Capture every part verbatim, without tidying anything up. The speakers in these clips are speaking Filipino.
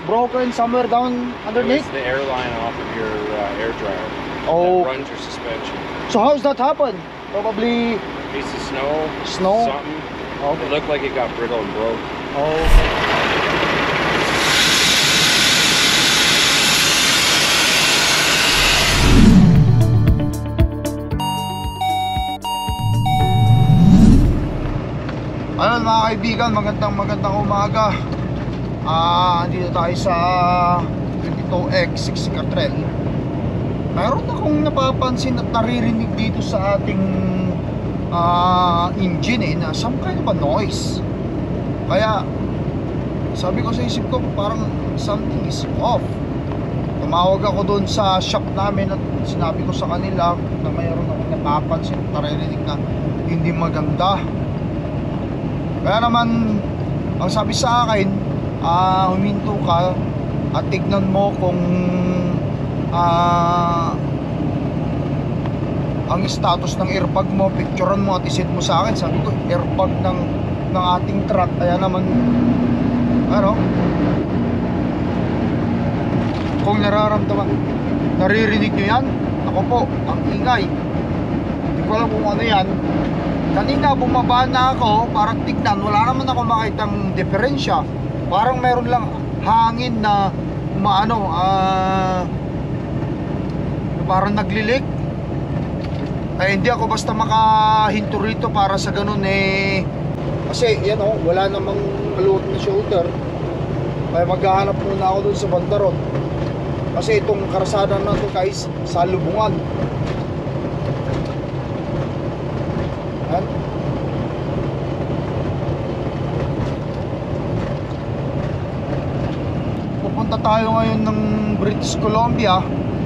broken somewhere down underneath? It's the air line off of your uh, air dryer. Oh. That runs your suspension. So how's that happen? Probably Piece of snow. Snow? Something. Okay. It looked like it got brittle and broke. Oh. Ayun mga kaibigan, magandang magandang umaga. Ah, andito tayo sa twenty-two X Sixicatrel. Mayroon akong napapansin at naririnig dito sa ating uh, engine eh, na some kind of a noise. Kaya sabi ko sa isip ko, parang something is off. Tumawag ako doon sa shop namin at sinabi ko sa kanila na mayroon akong napapansin at naririnig na hindi maganda. Kaya naman ang sabi sa akin, uh, huminto ka at tignan mo kung uh, ang status ng airbag mo, picturean mo at iset mo sa akin. Sabi ko, airbag ng, ng ating truck. Kaya naman, ano, kung nararamdaman, naririnig nyo yan, ako po, ang ingay. Hindi ko alam kung ano yan. Kanina bumaba na ako para tignan, wala naman ako makitang diferensya. Parang meron lang hangin na umaano, ah, uh, parang naglilik. Eh hindi ako basta makahinto rito para sa ganun eh. Kasi yan o, wala namang maluwag na shoulder. Kaya maghahanap muna ako dun sa bandarot. Kasi itong karasada na to guys, sa lubungan. Yan. Pupunta tayo ngayon ng British Columbia.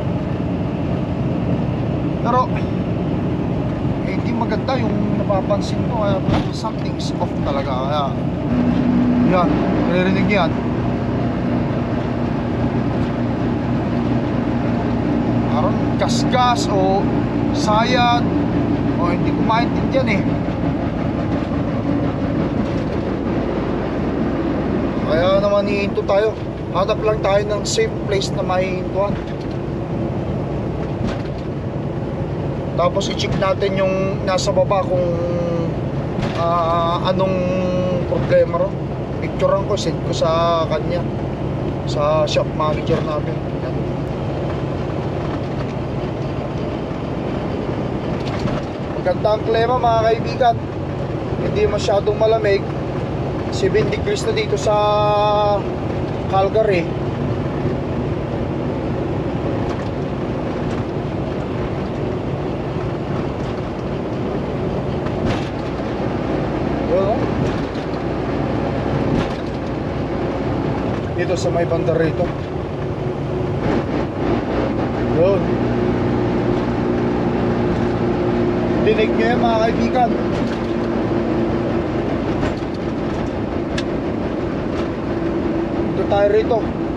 Pero eh, hindi maganda yung napapansin ko. Kaya something is off talaga. Kaya yan, naririnig yan. Parang gas-gas o sayad. O hindi ko maintindihan eh. Kaya naman hihinto tayo. Hanap lang tayo ng safe place na mahihintuan. Tapos i-check natin yung nasa baba kung uh, anong problema ron. Picturean ko, send ko sa kanya, sa shop manager namin. Yan. Maganda ang klima mga kaibigan. Hindi masyadong malamig. seven degrees na dito sa Calgary. Yun. Dito sa may banda rito. Yun. Dinig nyo yan mga kaibigan. Dito tayo rito.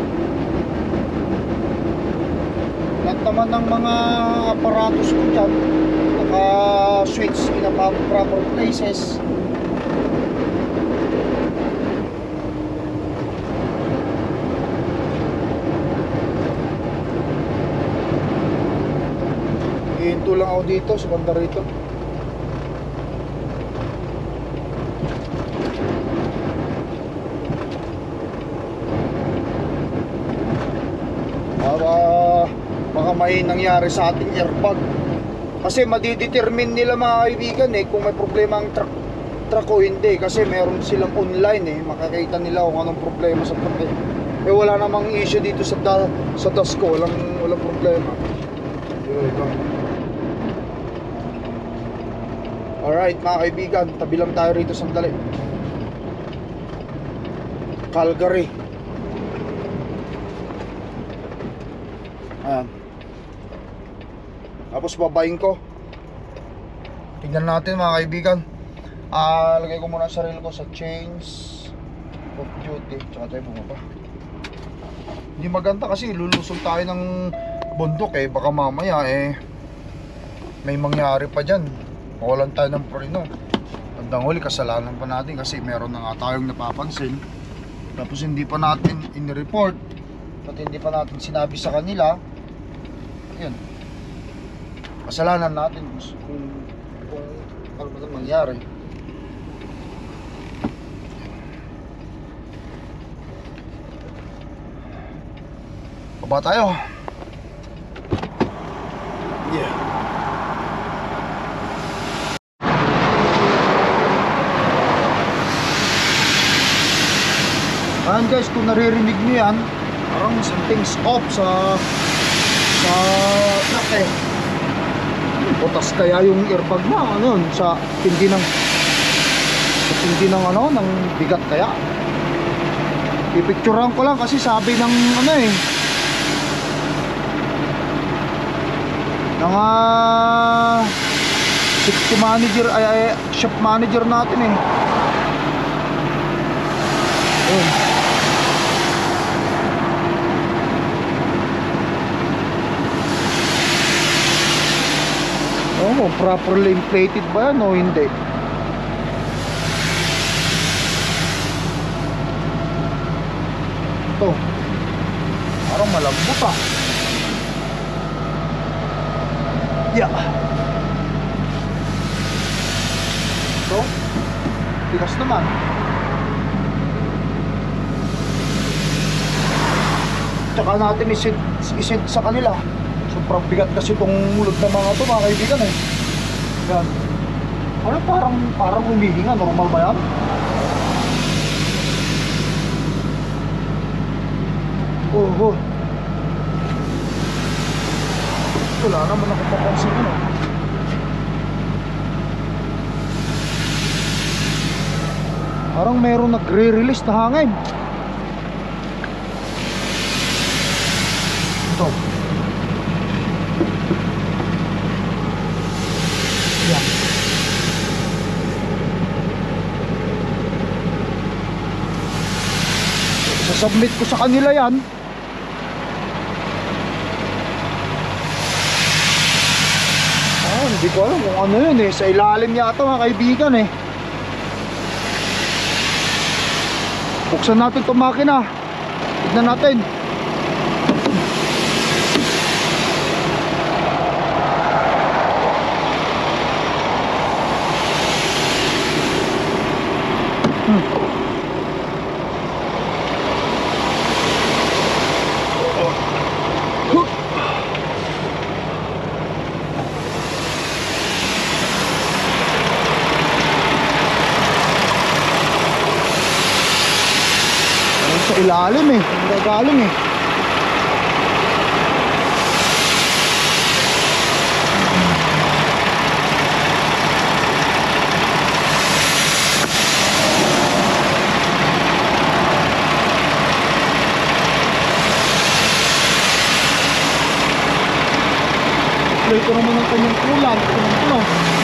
Lahat naman ng mga aparatos ko dyan naka-switch in a proper places. Hihinto lang ako dito sa banda rito. Baka, baka may nangyari sa ating airbag. Kasi madidetermine nila mga kaibigan eh kung may problema ang truck, truck o hindi. Kasi meron silang online eh, makakita nila kung anong problema sa truck eh. Eh wala namang issue dito sa, da, sa dust ko, walang, walang problema. Alright mga kaibigan, tabi lang tayo rito sandali. Calgary. Ayan. Tapos babayin ko. Tingnan natin mga kaibigan. Ah, lagay ko muna ang sarili ko sa chains of duty. Tsaka tayo bumaba. Hindi maganda kasi lulusog tayo ng bundok eh. Baka mamaya eh may mangyari pa dyan. Mawalan tayo ng preno. Bandang huli kasalanan pa natin kasi meron na nga tayong napapansin. Tapos hindi pa natin in-report. Ba't hindi pa natin sinabi sa kanila? Yun. Kasalanan natin kung kung ano ba nang mangyari. Baba tayo. Yeah. Ayan guys, kung naririnig nyo yan, parang something's off sa sa truck eh. Butas kaya yung airbag na ano yun, sa tindi ng sa tindi ng ano, ng bigat kaya. Ipicturean ko lang kasi sabi ng ano eh ng uh, safety manager ay, ay shop manager natin eh. Ayun. Oh, properly inflated ba yan o hindi? Ito parang malambot ah. Yeah. Ito bigas naman. Tsaka natin isid, isid sa kanila. Sobrang bigat kasi itong mulot ng mga ito mga kaibigan eh. Yan. Ano parang, parang humihinga, normal ba yan? Oh, oh. Wala naman ako papansin ano. Parang mayroong nagre-release na hangin. Ito. Yan. Sasubmit ko sa kanila yan. Ah, hindi ko alam kung ano yun eh. Sa ilalim yata mga kaibigan eh. Buksan natin itong makina. Tignan natin. Hmm. Huh. Sa ilalim eh, nagagaling eh. Play ko naman ang kanyang kulang, kulang.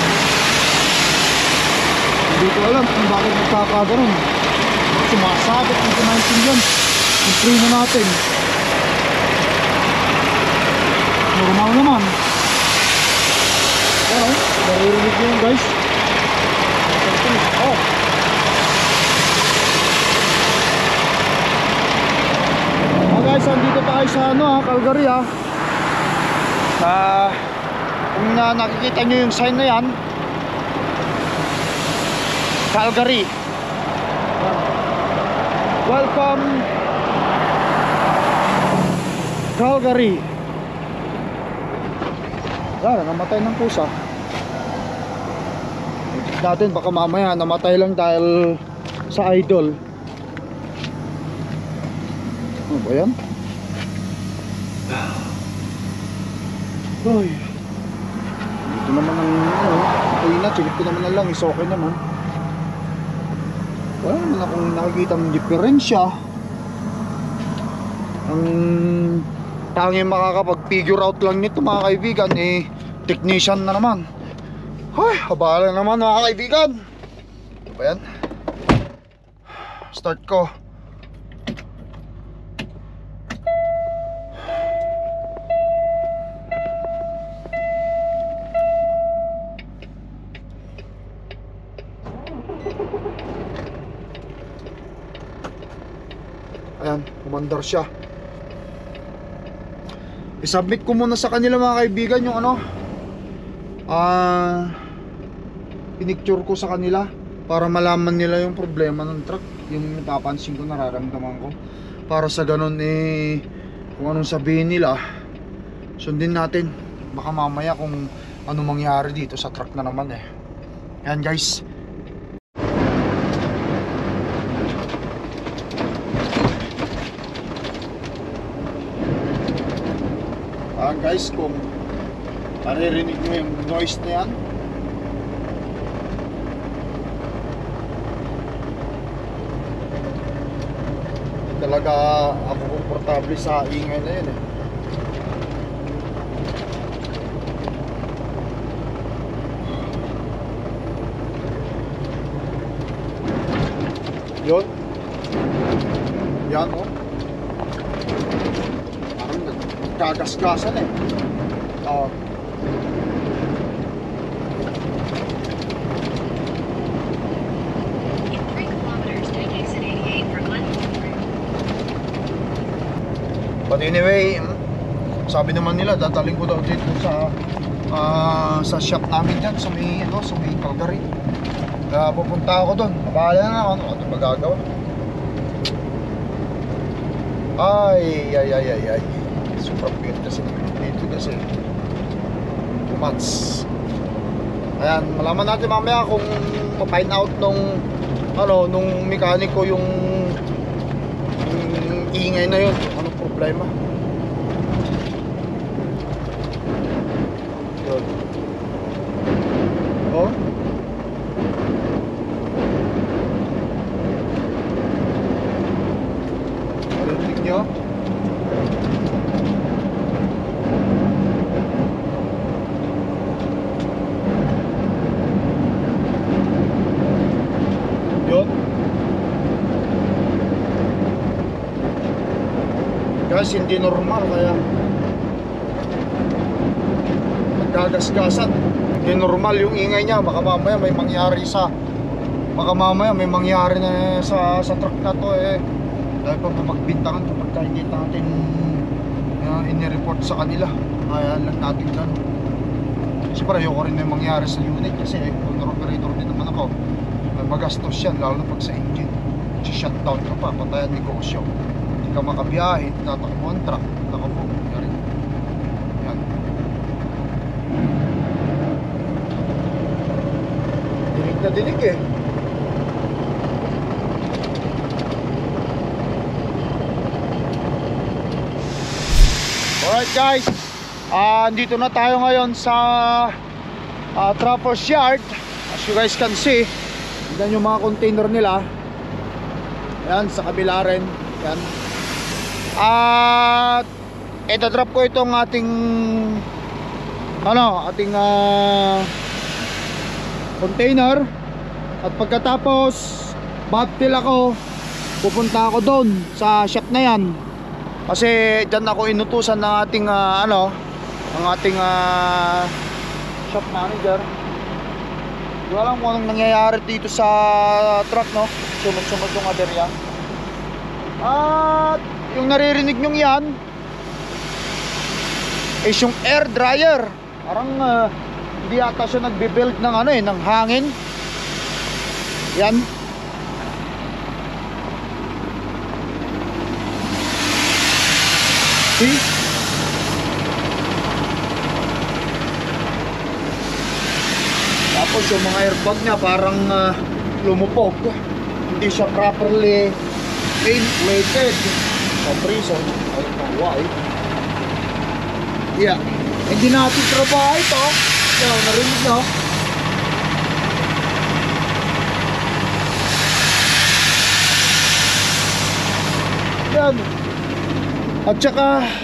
Hindi ko alam kung bakit nagkakaganon. Sumasabit ng kumaintindihan yung preno natin. Normal naman. Pero naririnig nyo yun guys. Oh. Oh guys, andito tayo sa ano ha, Calgary ha. Sa kung na nakikita nyo yung sign na yan, Calgary. Welcome Calgary. Wala, namatay ng pusa. Natin baka mamaya namatay lang dahil sa idol. Ano ba yan? Ay, dito naman ang ano, ay na, silip ko naman na lang, is okay naman. Wala naman akong nakikita ng diferensya. Ang tanging makakapag-figure out lang nito mga kaibigan eh, technician na naman. Ay, habala naman mga kaibigan. Ano ba yan? Start ko. Ayan, umandar siya. isubmit ko muna sa kanila mga kaibigan yung ano, ah, pinicture ko sa kanila para malaman nila yung problema ng truck, yung napapansin ko, nararamdaman ko, para sa ganun eh kung anong sabihin nila sundin natin. Baka mamaya kung ano mangyari dito sa truck na naman eh. Yan guys. Ayan guys, kung naririnig nyo yung noise na yan, talaga ako komportable sa ingay na yun eh. Yun. Yan o. Oh. Parang nagkagasgasan eh. Oo. But anyway, sabi naman nila dadaling ko daw dito sa uh, sa shop namin dyan sa may, ano, sa may Calgary. Kaya pupunta ako doon. Mabahala na ako, ano, ano magagawa. Ay, ay, ay, ay, ay. Super weird kasi dito kasi too much. Ayan, malaman natin mamaya kung ma-find out nung ano, nung mekaniko yung yung ingay na yun, anong problema. Yun. Oh. Marinig nyo? Yun. Guys, hindi normal kaya naggagasgasan. Hindi normal yung ingay niya. Baka mamaya may mangyari sa baka mamaya may mangyari na sa, sa truck na to eh. Dahil pa magbintangan kapag hindi natin uh, inireport sa kanila. Kaya lang natin lang. Siyempre ayoko rin may mangyari sa unit kasi eh, owner operator din naman ako. Magastos yan lalo na pag sa engine. Si-shutdown ka pa, patayan negosyo. Hindi ka makabiyahe, hindi tatakbo ang truck. Nakapo, yan. Yan. Dinig na dinig eh. Alright guys, uh, andito na tayo ngayon sa uh, Trappers Yard. As you guys can see, yan yung mga container nila. Yan, sa kabila rin. Yan. At ito-drop ko itong ating ano, ating uh, container. At pagkatapos bobtail ako, pupunta ako doon sa shop na yan. Kasi dyan ako inutusan ng ating uh, ano, ng ating uh, shop manager. Hindi ko alam kung anong nangyayari dito sa truck, no? Sunod-sunod yung aberya. At yung naririnig nyong yan is yung air dryer. Parang uh, hindi ata siya nagbe-build ng ano eh, ng hangin. Yan. See? Tapos yung mga airbag niya parang uh, lumupog. Hindi siya properly inflated. For reason, I don't know why. Yeah. Hindi natin trabaho ito. Yan, narinig nyo. Yan. At saka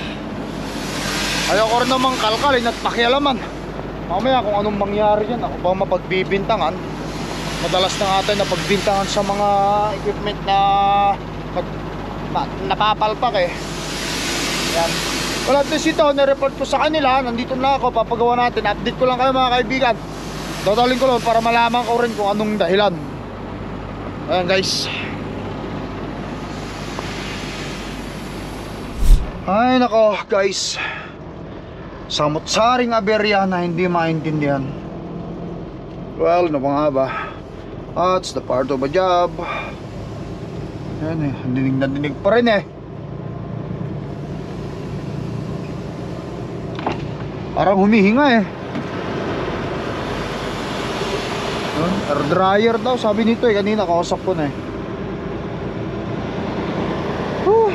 ayoko rin namang kalkalin at pakialaman. Mamaya kung anong mangyari yan, ako ba mapagbibintangan. Madalas na nga tayo napagbintangan sa mga equipment na nag, na, napapalpak eh. Yan. Well, at least ito, nireport ko sa kanila. Nandito na ako, papagawa natin. Update ko lang kayo mga kaibigan. Dadaling ko lang para malaman ko rin kung anong dahilan. Ayan guys. Ay nako guys, samot-saring aberya na hindi maintindihan. Well, ano pa nga ba? Ah, it's the part of a job. Ayan eh, dinig na dinig pa rin eh. Parang humihinga eh. Air dryer daw, sabi nito eh, kanina kausap ko na eh. Whew.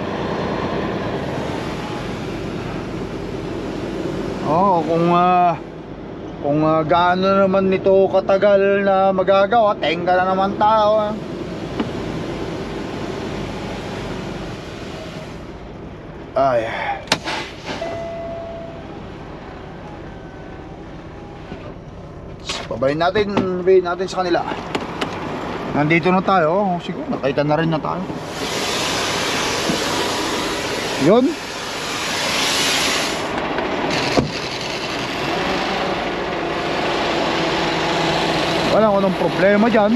Oh, kung uh, kung uh, gaano naman nito katagal na magagawa, tenga na naman tao. Ah. Ay. Babayin natin, babayin natin sa kanila. Nandito na tayo. Oh, siguro nakita na rin na tayo. Yun. Wala ko nang problema dyan.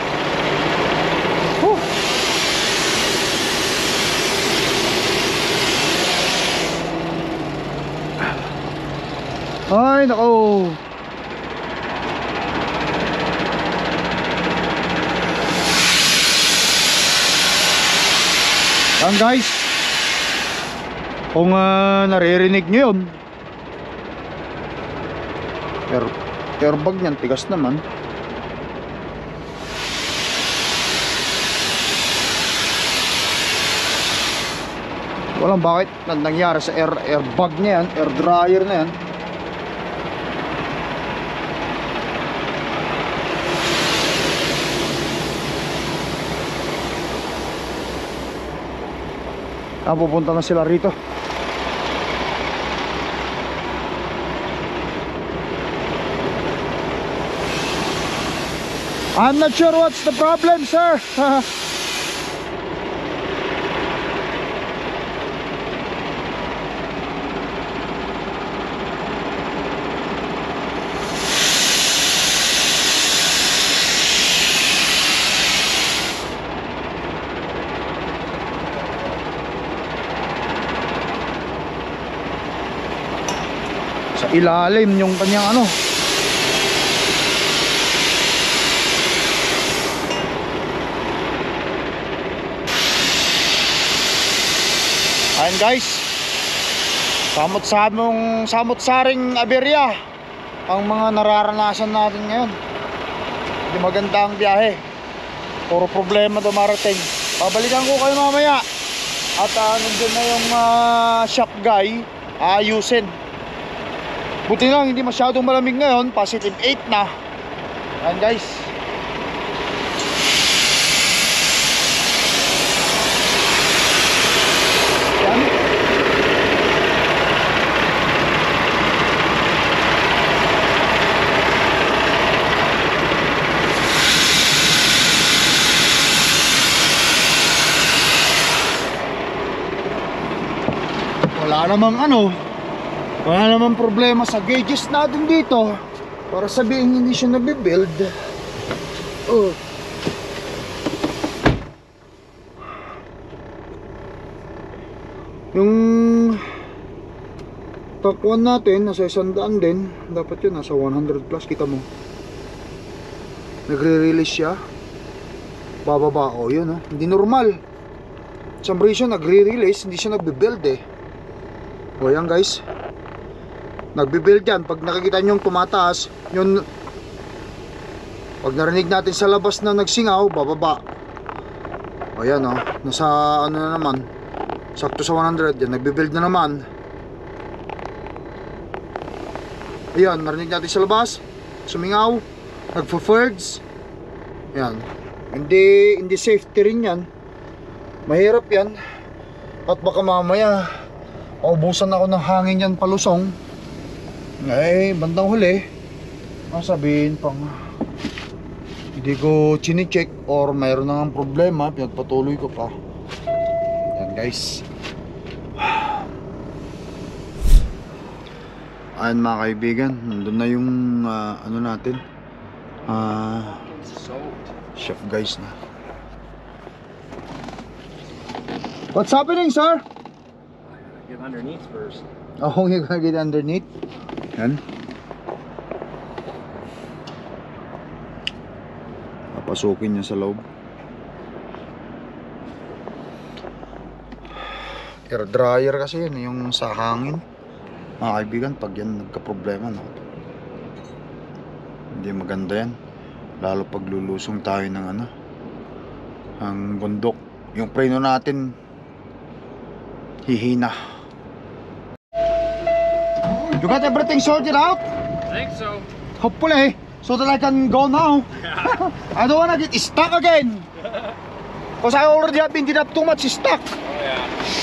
Huh. Ay, nako. Yan guys, kung uh, naririnig nyo yun, air, airbag nyan, tigas naman. Walang bakit na nangyari sa air, airbag niya yan, air dryer na yan. Ah, pupunta na sila rito. I'm not sure what's the problem, sir. Sa ilalim yung kanyang ano. Ayan guys, samot-samong samot-saring aberya ang mga nararanasan natin ngayon. Hindi maganda ang biyahe, puro problema dumarating. Babalikan ko kayo mamaya. At uh, nandun na yung uh, shop guy, aayusin. Buti lang hindi masyadong malamig ngayon, positive eight na. Ayan guys. Ayan. Wala namang ano, wala namang problema sa gauges natin dito para sabihin hindi siya nabibuild. Oh. Yung takwan natin nasa isandaan din, dapat yun nasa one hundred plus. Kita mo nagre-release siya bababa. O yun, oh. Hindi normal. Some reason nagre-release, hindi siya nagbibuild eh. O yan guys, nagbibuild yan. Pag nakikita nyo yung tumataas yun, pag narinig natin sa labas na nagsingaw, bababa. O yan, oh. Nasa ano na naman, sakto sa one hundred. Yan, nagbibuild na naman. Ayan, narinig natin sa labas, sumingaw, nagpo-thirds. Yan, hindi, hindi safety rin yan. Mahirap yan. At baka mamaya maubusan ako ng hangin yan palusong. Eh, bandang huli masabihin pang hindi ko chine-check or mayroon nang problema, pinagpatuloy ko pa. Yan guys. Ayan mga kaibigan, nandun na yung uh, ano natin, uh, chef guys na. What's happening, sir? Get underneath first. Oh, you're gonna get underneath. Yan. Papasukin niya sa loob. Air dryer kasi yun, yung sa hangin. Mga kaibigan, pag yan nagka-problema, no? Hindi maganda yan. Lalo pag lulusong tayo ng ano, ang bundok. Yung preno natin hihina. You got everything sorted out? I think so. Hopefully, so that I can go now. I don't wanna get stuck again. Because I already have been up too much stuck. Oh yeah.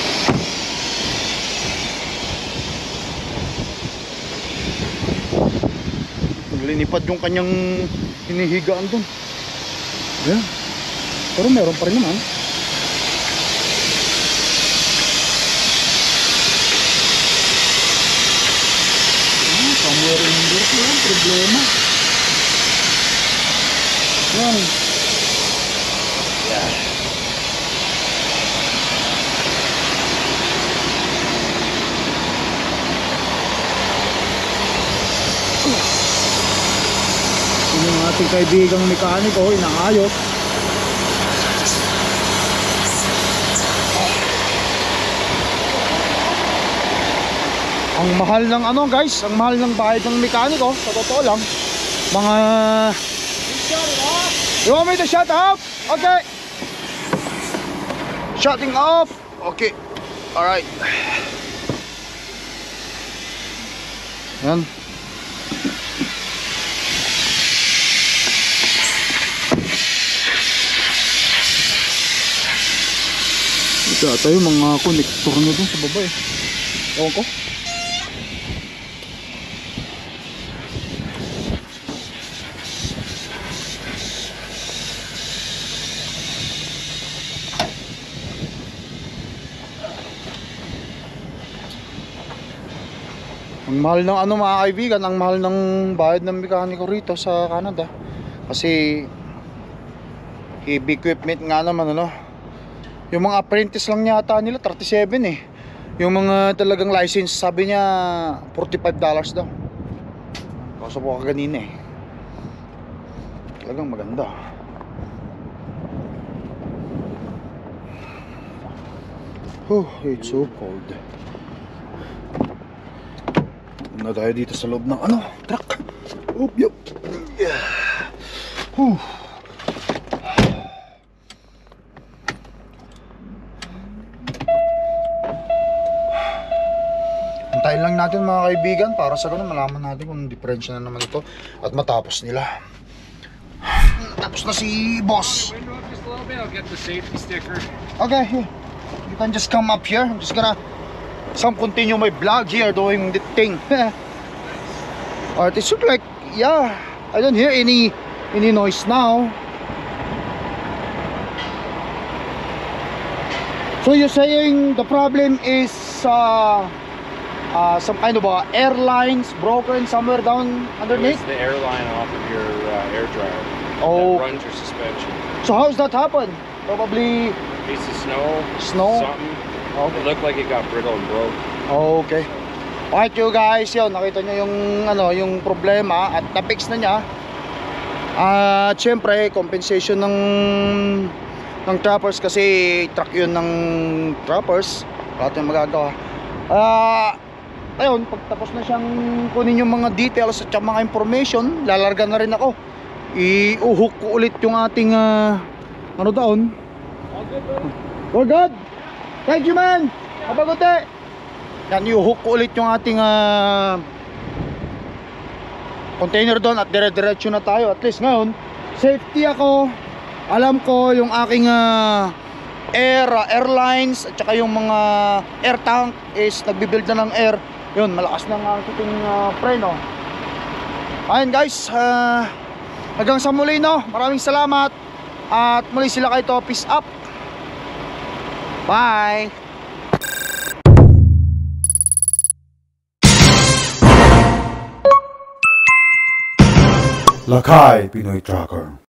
Linipad yung kanyang hinihigaan dun. Ayan. Pero meron pa rin naman. Ah, somewhere in there ko yan, problema. Yan. Yeah. Yun yung ating kaibigang mekaniko, inaayos. Ang mahal ng ano guys, ang mahal ng bayad ng mekaniko, sa totoo lang. Mga... You want me to shut off? Okay. Shutting off. Okay. Alright. Yan. Ito ata yung mga connector na dun sa baba eh. Ewan ko. Ang mahal ng ano mga kaibigan, ang mahal ng bayad ng mekaniko rito sa Canada. Kasi heavy equipment nga naman ano. Yung mga apprentice lang yata nila thirty-seven eh. Yung mga talagang license sabi niya forty-five dollars daw. Kaso po kaganina eh. Talagang maganda. Oh, it's so cold. Na tayo dito sa loob ng ano, truck. Oop, yup. Yeah. Whew. Antayin lang natin mga kaibigan para sa ganun malaman natin kung diferensya na naman ito at matapos nila. Tapos na si boss. Window up just a little bit. I'll get the safety sticker. Okay, here. You can just come up here. I'm just gonna some continue my vlog here doing the thing. Alright, it looks like, yeah, I don't hear any any noise now. So you're saying the problem is uh, uh, some kind of uh, airlines broken somewhere down underneath? It's the airline off of your uh, air dryer. Oh. That runs your suspension. So how's that happen? Probably Piece of snow. Snow? Something. Okay. It looked like it got brittle and broke. Okay. Alright you guys, yun, nakita nyo yung, ano, yung problema at na-fix na niya. At syempre, compensation ng ng trappers kasi truck yun ng trappers. Wala tayong magagawa. Ah, ayun, pagtapos na siyang kunin yung mga details at mga information, lalarga na rin ako. I-uhok ko ulit yung ating uh, ano doon. All good, bro. We're good. Thank you, man. Kabagote. Yan, i-hook ko ulit yung ating uh, container doon at dire-diretso na tayo. At least ngayon, safety ako. Alam ko yung aking uh, air, uh, airlines at saka yung mga air tank is nagbibuild na ng air. Yun, malakas na ang ating uh, preno. Ayun guys, uh, hanggang sa muli no. Maraming salamat. At muli sila kayo to. Peace up. Bye. Lakay Pinoy Tracker.